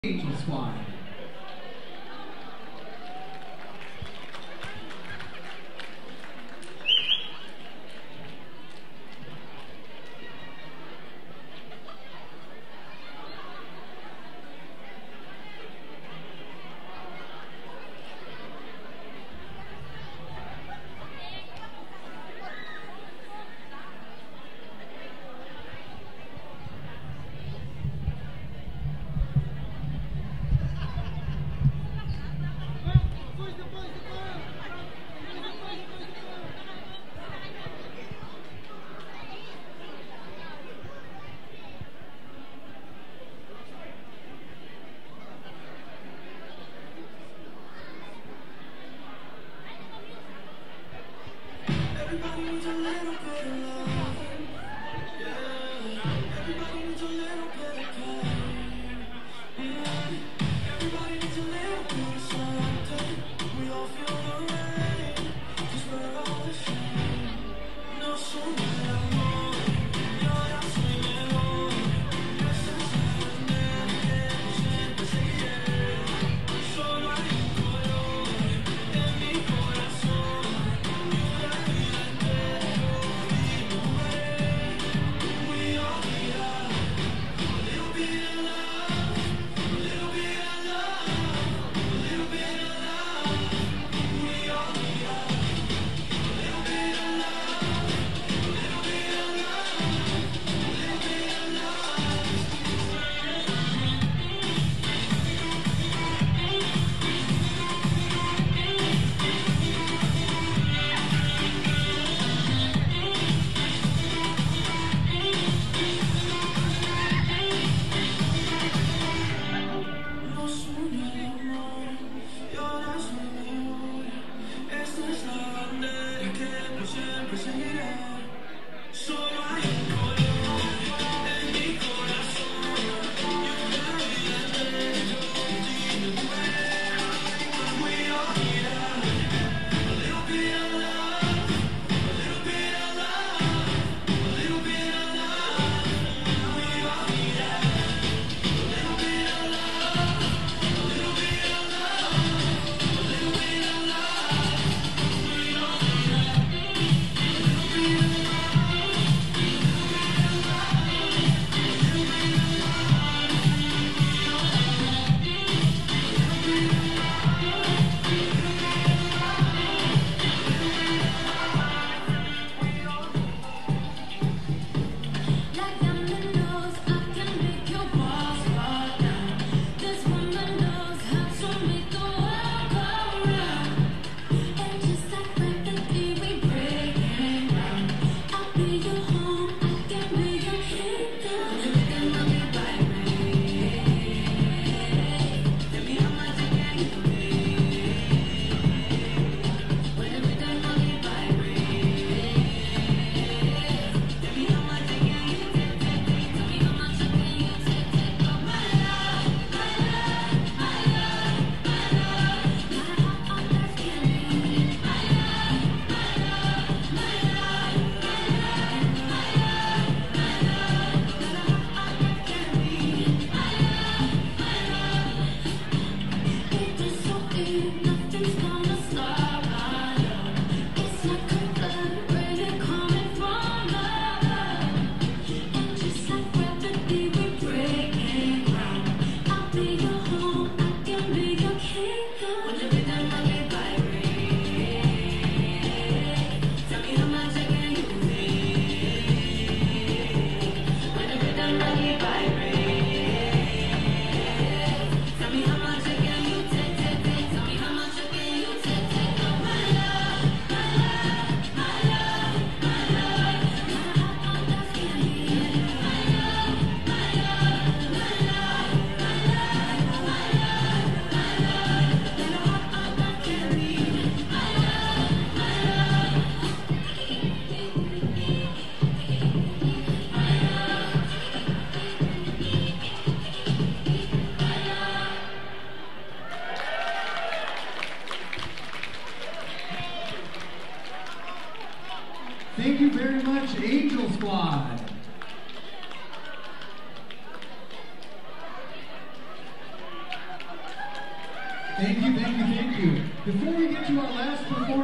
Angel Squad. Everybody needs a little bit of love, yeah. Everybody needs a little bit of care, yeah. Everybody needs a little bit of something. We all feel the rain, 'cause we're all the same. No sooner amor, y ahora soy mejor. Esta es la manera que siempre seguiré. Solo hay un color en mi corazón. Thank you very much, Angel Squad. Thank you, thank you, thank you. Before we get to our last performance,